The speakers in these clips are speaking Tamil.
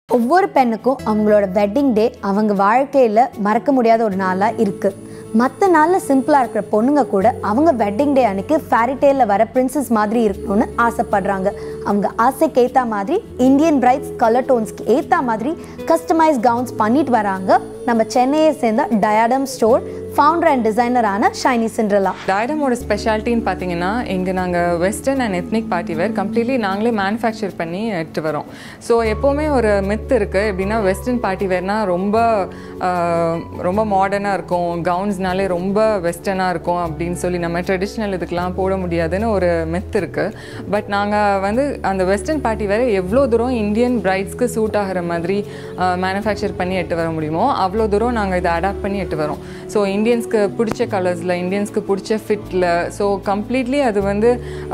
ஒவ்வொரு பெண்ணுக்கும் அவங்களோட வெட்டிங் டே அவங்க வாழ்க்கையில் மறக்க முடியாத ஒரு நாளாக இருக்குது. மற்ற நாளில் சிம்பிளாக இருக்கிற பொண்ணுங்க கூட அவங்க வெட்டிங் டே அன்னைக்கு ஃபேரிடேலில் வர பிரின்சஸ் மாதிரி இருக்கணும்னு ஆசைப்படுறாங்க. அவங்க ஆசைக்கு ஏற்ற மாதிரி இந்தியன் பிரைட்ஸ் கலர் டோன்ஸ்க்கு ஏற்ற மாதிரி கஸ்டமைஸ் கவுன்ஸ் பண்ணிட்டு வராங்க நம்ம சென்னையை சேர்ந்த டயாடம் ஸ்டோர் ஃபவுண்டர் அண்ட் டிசைனரான ஷைனி சிண்ட்ரெல்லா. டயாடமோட ஸ்பெஷாலிட்டின்னு பார்த்தீங்கன்னா இங்கே நாங்கள் western and ethnic party wear completely நாங்களே மேனுஃபேக்சர் பண்ணி எடுத்து வரோம். ஸோ எப்போவுமே ஒரு மித் இருக்குது எப்படின்னா வெஸ்டர்ன் பார்ட்டி வேர்னால் ரொம்ப மாடர்னாக இருக்கும், கவுன்ஸ்னாலே ரொம்ப வெஸ்டர்னாக இருக்கும் அப்படின்னு சொல்லி நம்ம ட்ரெடிஷ்னல் இதுக்கெலாம் போட முடியாதுன்னு ஒரு மித் இருக்குது. பட் நாங்கள் வந்து அந்த வெஸ்டர்ன் பார்ட்டி வேர் எவ்வளோ தூரம் இந்தியன் பிரைட்ஸ்க்கு சூட் ஆகிற மாதிரி மேனுஃபேக்சர் பண்ணி எட்டு வர முடியுமோ அவ்வளோ தூரம் நாங்கள் இதை அடாப்ட் பண்ணி எட்டு வரோம். ஸோ இந்தியன்ஸ்க்கு பிடிச்ச கலர்ஸில், இந்தியன்ஸ்க்கு பிடிச்ச ஃபிட்டில், ஸோ கம்ப்ளீட்லி அது வந்து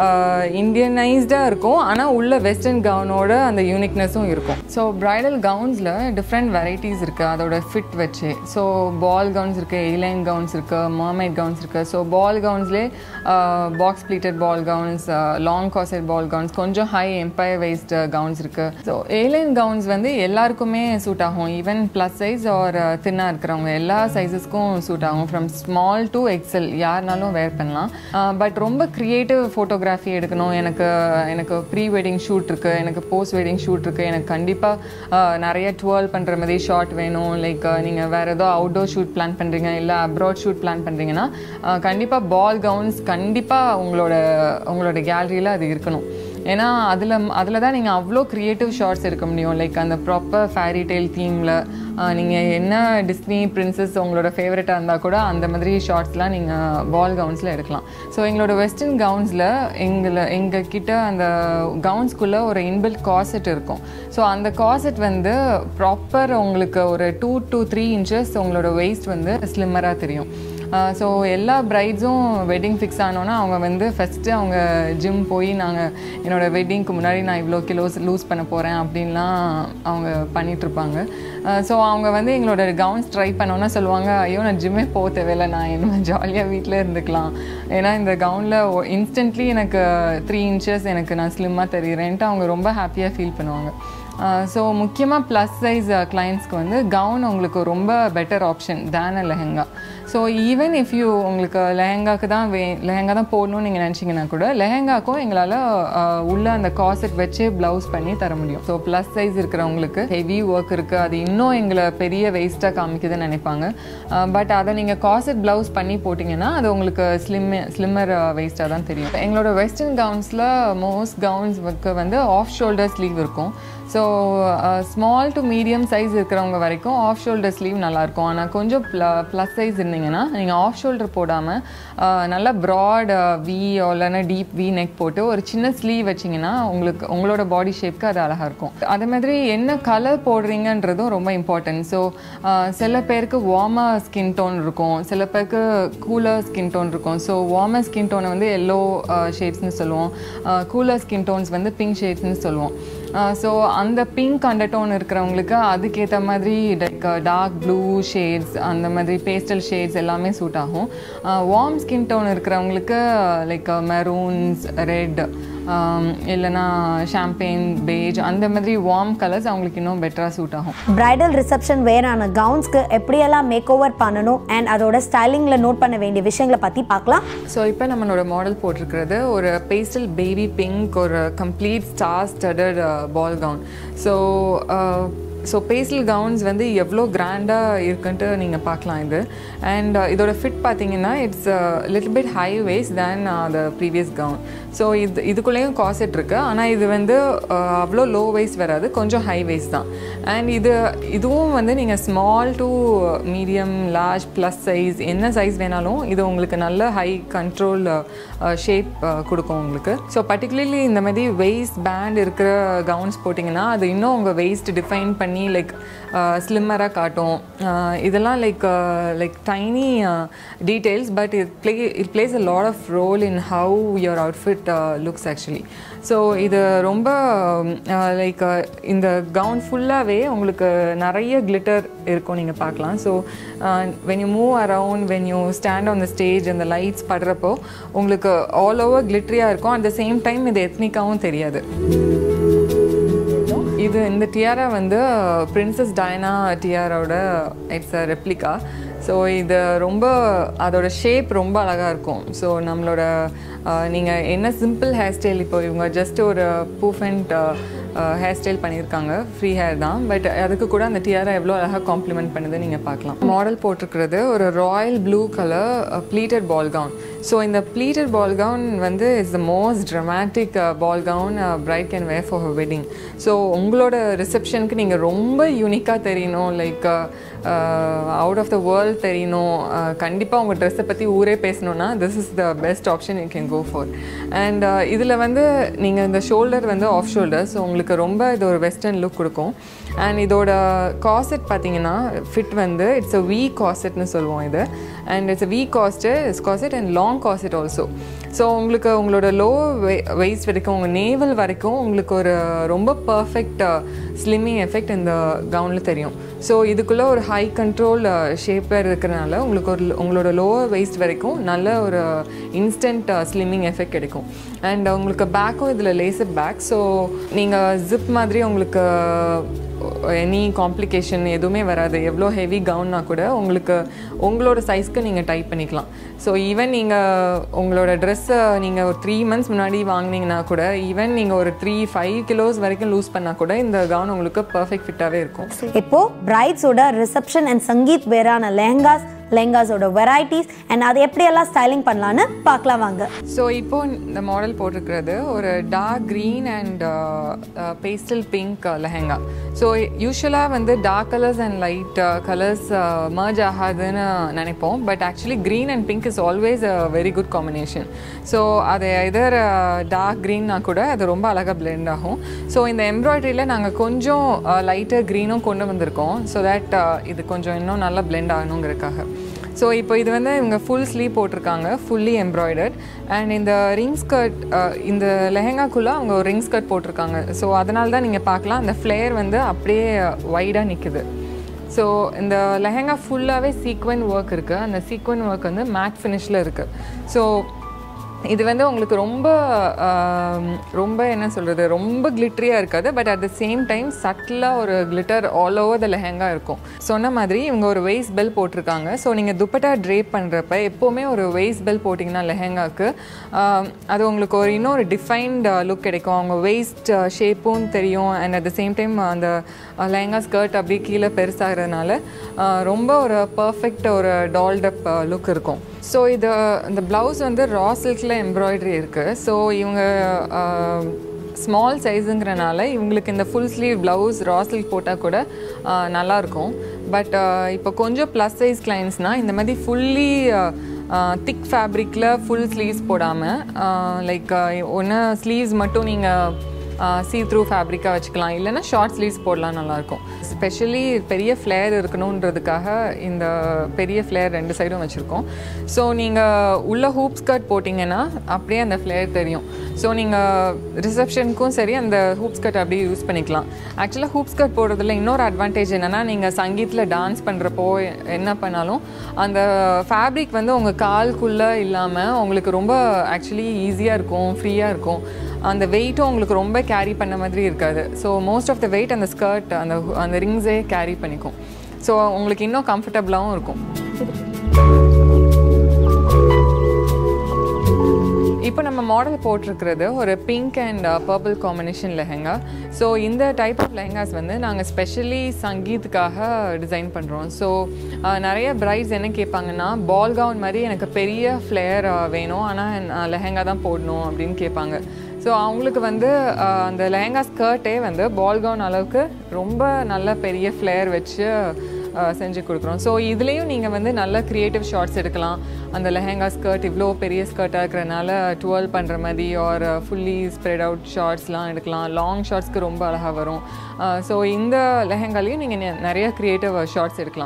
இந்தியனைஸ்டாக இருக்கும். ஆனால் உள்ள வெஸ்டர்ன் கவுனோட அந்த யூனிக்னஸும் இருக்கும். ஸோ ப்ரைடல் கவுன்ஸில் டிஃப்ரெண்ட் வெரைட்டிஸ் இருக்குது அதோட ஃபிட் வச்சு. ஸோ பால் கவுன்ஸ் இருக்குது, ஏலைன் கவுன்ஸ் இருக்குது, மர்மைட் கவுன்ஸ் இருக்குது. ஸோ பால் கவுன்ஸ்லேயே box pleated ball gowns, long corset ball gowns, கொஞ்சம் ஹை எம்பயர் வெய்ஸ்ட் கவுன்ஸ் இருக்குது. ஸோ ஏலைன் கவுன்ஸ் வந்து எல்லாருக்குமே சூட் ஆகும். ஈவன் ப்ளஸ் சைஸ் ஆர் தின்னாக இருக்கிறவங்க எல்லா சைஸஸ்க்கும் சூட் ஆகும். ஃப்ரம் ஸ்மால் டு எக்ஸல் யாருனாலும் வேர் பண்ணலாம். பட் ரொம்ப க்ரியேட்டிவ் ஃபோட்டோகிராஃபி எடுக்கணும், எனக்கு ப்ரீ வெட்டிங் ஷூட் இருக்குது, எனக்கு போஸ்ட் வெட்டிங் ஷூட் இருக்குது, எனக்கு கண்டிப்பாக நிறைய ட்வர்ல் பண்ணுற மாதிரி ஷாட் வேணும், லைக் நீங்கள் வேறு ஏதோ அவுட்டோர் ஷூட் பிளான் பண்ணுறீங்க இல்லை அப்ராட் ஷூட் பிளான் பண்ணுறீங்கன்னா கண்டிப்பாக பால் கவுன்ஸ் கண்டிப்பாக உங்களோட கேலரியில் அது இருக்கணும். ஏன்னா அதில் தான் நீங்கள் அவ்வளோ க்ரியேட்டிவ் ஷார்ட்ஸ் எடுக்க முடியும். லைக் அந்த ப்ராப்பர் ஃபேரி டெய்ல் தீமில் நீங்கள் என்ன டிஸ்னி பிரின்சஸ் உங்களோட ஃபேவரட்டாக இருந்தால் கூட அந்த மாதிரி ஷார்ட்ஸ்லாம் நீங்கள் பால் கவுன்ஸில் எடுக்கலாம். ஸோ எங்களோட வெஸ்டர்ன் கவுன்ஸில் எங்கள் கிட்ட அந்த கவுன்ஸ்குள்ளே ஒரு இன்பில்ட் கார்செட் இருக்கும். ஸோ அந்த கார்செட் வந்து ப்ராப்பர் உங்களுக்கு ஒரு 2 to 3 inches உங்களோட வெயிஸ்ட் வந்து ஸ்லிம்மராக தெரியும். ஸோ எல்லா ப்ரைட்ஸும் வெட்டிங் ஃபிக்ஸ் ஆனோன்னா அவங்க வந்து ஃபஸ்ட்டு அவங்க ஜிம் போய் என்னோடய வெட்டிங்க்கு முன்னாடி நான் இவ்வளோ கிலோஸ் லூஸ் பண்ண போகிறேன் அப்படின்லாம் அவங்க பண்ணிகிட்ருப்பாங்க. ஸோ அவங்க வந்து எங்களோட கவுன்ஸ் ட்ரை பண்ணோன்னா சொல்லுவாங்க, ஐயோ நான் ஜிம்மே போக தேவையில்லை, நான் என்ன ஜாலியாக வீட்டில் இருந்துக்கலாம், ஏன்னா இந்த கவுனில் இன்ஸ்டன்ட்லி எனக்கு 3 inches எனக்கு நான் ஸ்லிம்மாக தெரிகிறேன்ட்டு அவங்க ரொம்ப ஹாப்பியாக ஃபீல் பண்ணுவாங்க. ஸோ முக்கியமாக ப்ளஸ் சைஸ் கிளைண்ட்ஸ்க்கு வந்து கவுன் உங்களுக்கு ரொம்ப better option than lehenga. So even if you உங்களுக்கு லெஹெங்கா தான் போடணும்னு நீங்கள் நினச்சிங்கன்னா கூட லெஹெங்காக்கும் எங்களால் உள்ள அந்த கார்செட் வச்சு ப்ளவுஸ் பண்ணி தர முடியும். ஸோ ப்ளஸ் சைஸ் இருக்கிறவங்களுக்கு ஹெவி ஒர்க் இருக்குது, அது இன்னும் எங்களை பெரிய வெயிஸ்ட்டாக காமிக்குதுன்னு நினைப்பாங்க. பட் அதை நீங்கள் கார்செட் ப்ளவுஸ் பண்ணி போட்டிங்கன்னா அது உங்களுக்கு ஸ்லிம்மர் வெயிஸ்ட்டாக தான் தெரியும். எங்களோட வெஸ்டர்ன் கவுன்ஸில் மோஸ்ட் கவுன்ஸ்க்கு வந்து ஆஃப் ஷோல்டர் ஸ்லீவ் இருக்கும். So small to medium size இருக்கிறவங்க வரைக்கும் ஆஃப் ஷோல்டர் ஸ்லீவ் நல்லாயிருக்கும். ஆனால் கொஞ்சம் ப்ளஸ் சைஸ் இருந்தீங்கன்னா நீங்கள் ஆஃப் ஷோல்டர் போடாமல் நல்லா ப்ராட் வி இல்லைன்னா டீப் வி நெக் போட்டு ஒரு சின்ன ஸ்லீவ் வச்சிங்கன்னா உங்களோட பாடி ஷேப்க்கு அது அழகாக இருக்கும். அதே மாதிரி என்ன கலர் போடுறீங்கன்றதும் ரொம்ப இம்பார்ட்டன்ட். ஸோ சில பேருக்கு வார்மர் ஸ்கின் டோன் இருக்கும், சில பேருக்கு கூலர் ஸ்கின் டோன் இருக்கும். ஸோ வார்மர் ஸ்கின் டோனை வந்து எல்லோ ஷேட்ஸ்னு சொல்லுவோம், கூலர் ஸ்கின் டோன்ஸ் வந்து பிங்க் ஷேட்ஸ்னு சொல்லுவோம். ஸோ அந்த பிங்க் அண்டர்டோன் இருக்கிறவங்களுக்கு அதுக்கேற்ற மாதிரி லைக் டார்க் ப்ளூ ஷேட்ஸ், அந்த மாதிரி பேஸ்டல் ஷேட்ஸ் எல்லாமே சூட் ஆகும். வார்ம் ஸ்கின் டோன் இருக்கிறவங்களுக்கு லைக் மெரூன்ஸ், ரெட் இல்லைனா ஷாம்பெயின், பேஜ், அந்த மாதிரி வார்ம் கலர்ஸ் அவங்களுக்கு இன்னும் பெட்டராக சூட் ஆகும். பிரைடல் ரிசப்ஷன் வேறான கவுன்ஸ்க்கு எப்படியெல்லாம் மேக் ஓவர் பண்ணணும் அண்ட் அதோட ஸ்டைலிங்கில் நோட் பண்ண வேண்டிய விஷயங்களை பற்றி பார்க்கலாம். ஸோ இப்போ நம்மளோட மாடல் போட்டிருக்கிறது ஒரு பேஸ்டல் பேபி பிங்க், ஒரு complete star studded ball gown. So pastel gowns வந்து எவ்வளோ கிராண்டாக இருக்குன்ட்டு நீங்கள் பார்க்கலாம் இது. அண்ட் இதோட ஃபிட் பார்த்தீங்கன்னா it's little bit high waist than the previous gown. So இதுக்குள்ளேயும் கார்செட் இருக்குது, ஆனால் இது வந்து அவ்வளோ லோ வேஸ்ட் வராது, கொஞ்சம் ஹை வேஸ்ட் தான். அண்ட் இதுவும் வந்து நீங்கள் small to medium, large, plus size என்ன சைஸ் வேணாலும் இது உங்களுக்கு நல்ல ஹை கண்ட்ரோல் ஷேப் கொடுக்கும் உங்களுக்கு. ஸோ பர்டிகுலர்லி இந்த மாதிரி வெயிஸ்ட் பேண்ட் இருக்கிற கவுன்ஸ் போட்டிங்கன்னா அது இன்னும் உங்கள் வெயிஸ்ட் டிஃபைன் பண்ணி லைக் ஸ்லிம்மராக காட்டும். இதெல்லாம் like tiny details, but it plays a lot of role in how your outfit looks actually. So இது ரொம்ப லைக் இந்த கவுன் ஃபுல்லாகவே உங்களுக்கு நிறைய கிளிட்டர் இருக்கும், நீங்கள் பார்க்கலாம். So when you move around, when you stand on the stage and the lights படுறப்போ உங்களுக்கு ஆல் ஓவர் கிளிட்டரியாக இருக்கும். அட் த சேம் டைம் இது எத்னிக்காகவும் தெரியாது. இந்த டியாரா வந்து பிரின்சஸ் டயனா டியாராவோட இட்ஸ் அ ரெப்ளிகா. ஸோ இது ரொம்ப அதோட ஷேப் ரொம்ப அழகாக இருக்கும். ஸோ நம்மளோட நீங்கள் என்ன சிம்பிள் ஹேர் ஸ்டைல், இப்போ இவங்க ஜஸ்ட் ஒரு பூஃப் அண்ட் ஹேர் ஸ்டைல் பண்ணியிருக்காங்க, ஃப்ரீ ஹேர் தான், பட் அதுக்கு கூட அந்த டியாரா எவ்வளோ அழகாக காம்ப்ளிமெண்ட் பண்ணுது நீங்கள் பார்க்கலாம். மாடல் போட்டிருக்கிறது ஒரு royal blue colour pleated ball gown. So இந்த ப்ளீட்டட் பால் கவுன் வந்து is the most dramatic ball gown bride can wear for her wedding. So உங்களோட ரிசப்ஷனுக்கு நீங்கள் ரொம்ப யூனிக்காக தெரியணும், like out of the world தெரியணும், கண்டிப்பாக உங்கள் ட்ரெஸ்ஸை பற்றி ஊரே பேசணுன்னா this is the best option you can go for. And இதில் வந்து நீங்கள் இந்த ஷோல்டர் வந்து ஆஃப் ஷோல்டர், ஸோ உங்களுக்கு ரொம்ப இது ஒரு வெஸ்டர்ன் லுக் கொடுக்கும். அண்ட் இதோட காசெட் பார்த்தீங்கன்னா ஃபிட் வந்து இட்ஸ் அ வீ காசெட்னு சொல்லுவோம் இது. And it's a V corset and long corset also. So உங்களுக்கு உங்களோட லோ வெயிஸ்ட் வரைக்கும், உங்கள் நேவல் வரைக்கும் உங்களுக்கு ஒரு ரொம்ப பர்ஃபெக்ட் ஸ்லிம்மிங் எஃபெக்ட் இந்த கவுனில் தெரியும். ஸோ இதுக்குள்ளே ஒரு ஹை கண்ட்ரோல் ஷேப்பர் இருக்கிறனால உங்களுக்கு உங்களோட லோவர் வெயிஸ்ட் வரைக்கும் நல்ல ஒரு இன்ஸ்டன்ட் ஸ்லிம்மிங் எஃபெக்ட் கிடைக்கும். அண்ட் உங்களுக்கு பேக்கும் இதில் லேசர் பேக். ஸோ நீங்கள் ஜிப் மாதிரி உங்களுக்கு எனி காம்ப்ளிகேஷன் எதுவுமே வராது. எவ்வளோ ஹெவி கவுன்னா கூட உங்களுக்கு உங்களோட சைஸ்க்கு நீங்கள் டைப் பண்ணிக்கலாம். ஸோ ஈவன் நீங்கள் உங்களோட ட்ரெஸ்ஸை நீங்கள் ஒரு 3 months முன்னாடி வாங்கினீங்கன்னா கூட, ஈவன் நீங்கள் ஒரு 3-5 kilos வரைக்கும் லூஸ் பண்ணால் கூட இந்த கவுன் உங்களுக்கு பர்ஃபெக்ட் ஃபிட்டாகவே இருக்கும். இப்போது பிரைட்ஸோட ரிசப்ஷன் அண்ட் சங்கீத் வேரான லெஹங்காஸோட வெரைட்டிஸ் அண்ட் அதை எப்படியெல்லாம் ஸ்டைலிங் பண்ணலான்னு பார்க்கலாம் வாங்க. ஸோ இப்போ இந்த மாடல் போட்டிருக்கிறது ஒரு dark green and pastel pink lehenga. So யூஸ்வலாக வந்து dark colours and light colours merge ஆகாதுன்னு நினைப்போம், but actually green and pink is always a very good combination. So அது எதர் டார்க் க்ரீன்னா கூட அது ரொம்ப அழகாக பிளெண்ட் ஆகும். ஸோ இந்த எம்ப்ராய்டரியில் நாங்கள் கொஞ்சம் லைட்டர் க்ரீனும் கொண்டு வந்திருக்கோம், ஸோ தட் இது கொஞ்சம் இன்னும் நல்லா பிளெண்ட் ஆகணுங்கிறதுக்காக. ஸோ இப்போ இது வந்து இவங்க ஃபுல் ஸ்லீவ் போட்டிருக்காங்க, ஃபுல்லி எம்ப்ராய்டர்ட். அண்ட் இந்த ரிங் ஸ்கர்ட், இந்த லெஹங்காக்குள்ளே அவங்க ஒரு ரிங் ஸ்கர்ட் போட்டிருக்காங்க. ஸோ அதனால தான் நீங்கள் பார்க்கலாம் அந்த ஃப்ளேர் வந்து அப்படியே வைடாக நிற்குது. ஸோ இந்த லெஹங்கா ஃபுல்லாகவே சீக்வென் ஒர்க் இருக்குது. அந்த சீக்வென் ஒர்க் வந்து மேட் ஃபினிஷில் இருக்குது. ஸோ இது வந்து உங்களுக்கு ரொம்ப என்ன சொல்கிறது, ரொம்ப கிளிட்டரியாக இருக்காது, but at the same time சட்டிலாக ஒரு glitter all over the lehenga இருக்கும். சொன்ன மாதிரி இவங்க ஒரு வெயிஸ்ட் பெல் போட்டிருக்காங்க. ஸோ நீங்கள் துப்பட்டா ட்ரேப் பண்ணுறப்ப எப்போவுமே ஒரு வெயிஸ்ட் பெல் போட்டிங்கன்னா லெஹங்காவுக்கு அது உங்களுக்கு ஒரு இன்னொரு டிஃபைன்ட் லுக் கிடைக்கும். அவங்க வெயிஸ்ட் ஷேப்பும் தெரியும். And at the same time அந்த லெஹங்கா ஸ்கர்ட் அப்படியே கீழே பெருசாகிறதுனால ரொம்ப ஒரு பர்ஃபெக்ட் ஒரு டால்டப் லுக் இருக்கும். ஸோ இந்த ப்ளவுஸ் வந்து ரா சில்கில் எம்ப்ராய்டரி இருக்குது. ஸோ இவங்க ஸ்மால் சைஸுங்கிறனால இவங்களுக்கு இந்த full sleeve blouse raw silk போட்டால் கூட நல்லாயிருக்கும். பட் இப்போ கொஞ்சம் ப்ளஸ் சைஸ் கிளைண்ட்ஸ்னால் இந்த மாதிரி ஃபுல்லி திக் ஃபேப்ரிக்கில் ஃபுல் ஸ்லீவ்ஸ் போடாமல் லைக் ஒன்று ஸ்லீவ்ஸ் மட்டும் நீங்கள் சீ த்ரூ ஃபேப்ரிக்காக வச்சுக்கலாம், இல்லைன்னா ஷார்ட் ஸ்லீவ்ஸ் போடலாம், நல்லாயிருக்கும். ஸ்பெஷலி பெரிய ஃப்ளேர் இருக்கணுன்றதுக்காக இந்த பெரிய ஃப்ளேர் 2 சைடும் வச்சுருக்கோம். ஸோ நீங்கள் உள்ள ஹூப் ஸ்கர்ட் போட்டிங்கன்னா அப்படியே அந்த ஃப்ளேர் தெரியும். ஸோ நீங்கள் ரிசப்ஷனுக்கும் சரி அந்த ஹூப் ஸ்கர்ட் அப்படியே யூஸ் பண்ணிக்கலாம். ஆக்சுவலாக ஹூப் ஸ்கர்ட் போடுறதுல இன்னொரு அட்வான்டேஜ் என்னென்னா, நீங்கள் சங்கீத்தில் டான்ஸ் பண்ணுறப்போ என்ன பண்ணாலும் அந்த ஃபேப்ரிக் வந்து உங்கள் கால்குள்ளே இல்லாமல் உங்களுக்கு ரொம்ப ஆக்சுவலி ஈஸியாக இருக்கும், ஃப்ரீயாக இருக்கும். அந்த வெயிட்டும் உங்களுக்கு ரொம்ப கேரி பண்ண மாதிரி இருக்காது. So most of the weight அந்த ஸ்கர்ட் அந்த ரிங்ஸே கேரி பண்ணிக்கும். ஸோ உங்களுக்கு இன்னும் கம்ஃபர்டபுளாகவும் இருக்கும். இப்போ நம்ம மாடல் போட்டிருக்கிறது ஒரு pink and purple combination lehenga. So இந்த டைப் ஆஃப் லெஹங்காஸ் வந்து நாங்கள் ஸ்பெஷலி சங்கீத்துக்காக டிசைன் பண்ணுறோம். ஸோ நிறைய பிரைட்ஸ் என்ன கேட்பாங்கன்னா, பால் கவுன் மாதிரி எனக்கு பெரிய ஃப்ளேர் வேணும், ஆனால் நான் லெஹங்கா தான் போடணும் அப்படின்னு கேட்பாங்க. ஸோ அவங்களுக்கு வந்து அந்த லெஹங்கா ஸ்கர்ட்டே வந்து பால் கவுன் அளவுக்கு ரொம்ப நல்ல பெரிய ஃப்ளேர் வச்சு செஞ்சு கொடுக்குறோம். ஸோ இதுலேயும் நீங்கள் வந்து நல்ல க்ரியேட்டிவ் ஷார்ட்ஸ் எடுக்கலாம். அந்த லெஹங்கா ஸ்கர்ட் இவ்வளோ பெரிய ஸ்கர்ட்டாக இருக்கிறனால டுவெல் பண்ணுற மாதிரி ஆர் ஃபுல்லி ஸ்ப்ரெட் அவுட் ஷார்ட்ஸ்லாம் எடுக்கலாம். லாங் ஷார்ட்ஸ்க்கு ரொம்ப அழகாக வரும். ஸோ இந்த லெஹங்காலையும் நீங்கள் நிறைய க்ரியேட்டிவ் ஷார்ட்ஸ் எடுக்கலாம்.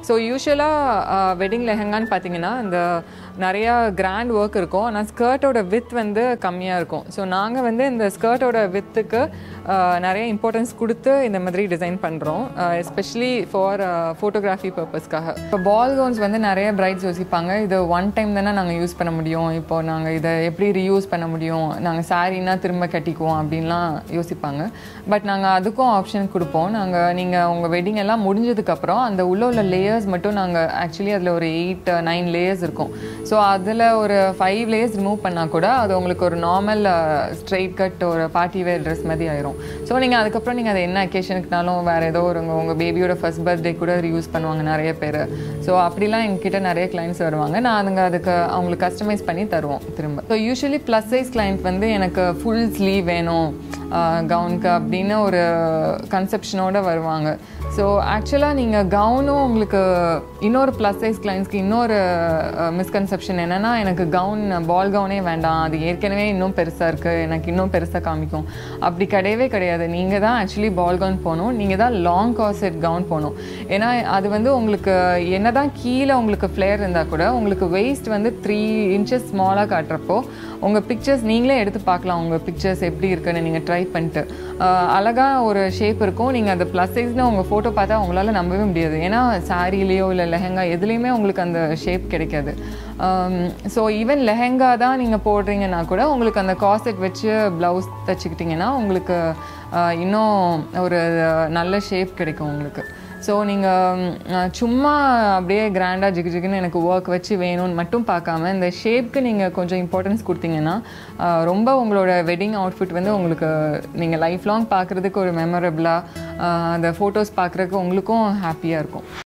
ஸோ யூஸ்வலாக வெட்டிங் லெஹங்கான்னு பார்த்தீங்கன்னா இந்த நிறையா கிராண்ட் ஒர்க் இருக்கும், ஆனால் ஸ்கர்ட்டோட வித் வந்து கம்மியாக இருக்கும். ஸோ நாங்கள் வந்து இந்த ஸ்கர்ட்டோட வித்துக்கு நிறைய இம்பார்ட்டன்ஸ் கொடுத்து இந்த மாதிரி டிசைன் பண்ணுறோம், எஸ்பெஷலி ஃபார் ஃபோட்டோகிராஃபி பர்பஸ்க்காக. இப்போ பால் கவுன்ஸ் வந்து நிறைய பிரைட்ஸ் யோசிப்பாங்க, இது ஒன் டைம் தானே நாங்கள் யூஸ் பண்ண முடியும், இப்போது நாங்கள் இதை எப்படி ரீயூஸ் பண்ண முடியும், நாங்கள் சாரீனா திரும்ப கட்டிக்குவோம் அப்படின்லாம் யோசிப்பாங்க. பட் நாங்கள் அதுக்கும் ஆப்ஷன் கொடுப்போம். நீங்கள் உங்கள் வெட்டிங் எல்லாம் முடிஞ்சதுக்கப்புறம் அந்த உள்ள லேயர்ஸ் மட்டும் நாங்கள் ஆக்சுவலி அதில் ஒரு 8-9 லேயர்ஸ் இருக்கும். ஸோ அதில் ஒரு 5 லேயர்ஸ் ரிமூவ் பண்ணால் கூட அது உங்களுக்கு ஒரு நார்மல் ஸ்ட்ரெயிட் கட் ஒரு பார்ட்டி வேர் ட்ரெஸ் மாதிரி ஆயிரும். ஸோ நீங்கள் அதுக்கப்புறம் நீங்கள் அதை என்ன அக்கேஷனுக்குனாலும் வேறு ஏதோ உங்கள் பேபியோட ஃபர்ஸ்ட் பர்த்டே கூட யூஸ் பண்ணுவாங்க நிறைய பேர். ஸோ அப்படிலாம் எங்ககிட்ட நிறைய கிளைண்ட்ஸ் வருவாங்க, அதுக்கு அவங்களுக்கு கஸ்டமைஸ் பண்ணி தருவோம் திரும்ப. So usually plus size client வந்து எனக்கு ஃபுல் ஸ்லீவ் வேணும் கவுனுக்கு அப்படின்னு ஒரு கன்செப்ஷனோடு வருவாங்க. ஸோ ஆக்சுவலாக நீங்கள் கவுனும் உங்களுக்கு இன்னொரு ப்ளஸ் சைஸ் கிளைண்ட்ஸ்க்கு இன்னொரு மிஸ்கன்செப்ஷன் என்னென்னா, எனக்கு பால் கவுனே வேண்டாம், அது ஏற்கனவே இன்னும் பெருசாக இருக்குது, எனக்கு இன்னும் பெருசாக காமிக்கும். அப்படி கிடையவே கிடையாது. நீங்கள் தான் ஆக்சுவலி பால் கவுன் போகணும், நீங்கள் தான் லாங் கார்செட் கவுன் போகணும். ஏன்னா அது வந்து உங்களுக்கு என்ன தான் கீழே உங்களுக்கு ஃப்ளேர் இருந்தால் கூட உங்களுக்கு வெயிஸ்ட் வந்து 3 inches ஸ்மாலாக காட்டுறப்போ உங்கள் பிக்சர்ஸ் நீங்களே எடுத்து பார்க்கலாம், உங்கள் பிக்சர்ஸ் எப்படி இருக்குன்னு நீங்கள் ட்ரை பண்ணிட்டு அழகாக ஒரு ஷேப் இருக்கும். நீங்கள் அந்த ப்ளஸ் சைஸ்னு உங்கள் ஃபோட்டோ பார்த்தா உங்களால் நம்பவே முடியாது, ஏன்னா சாரிலேயோ இல்லை லெஹங்கா எதுலேயுமே உங்களுக்கு அந்த ஷேப் கிடைக்காது. ஸோ ஈவன் லெஹங்கா தான் நீங்கள் போடுறீங்கன்னா கூட உங்களுக்கு அந்த கார்செட் வச்சு ப்ளவுஸ் தைச்சிக்கிட்டிங்கன்னா உங்களுக்கு இன்னும் ஒரு நல்ல ஷேப் கிடைக்கும் உங்களுக்கு. ஸோ நீங்கள் சும்மா அப்படியே கிராண்டாக ஜிகுன்னு எனக்கு ஒர்க் வச்சு வேணும்னு மட்டும் பார்க்காம இந்த ஷேப்க்கு நீங்கள் கொஞ்சம் இம்பார்ட்டன்ஸ் கொடுத்தீங்கன்னா ரொம்ப உங்களோட வெட்டிங் அவுட்ஃபிட் வந்து உங்களுக்கு நீங்கள் லைஃப் லாங் பார்க்குறதுக்கு ஒரு மெமரபிளாக அந்த ஃபோட்டோஸ் பார்க்குறதுக்கு உங்களுக்கும் ஹாப்பியாக இருக்கும்.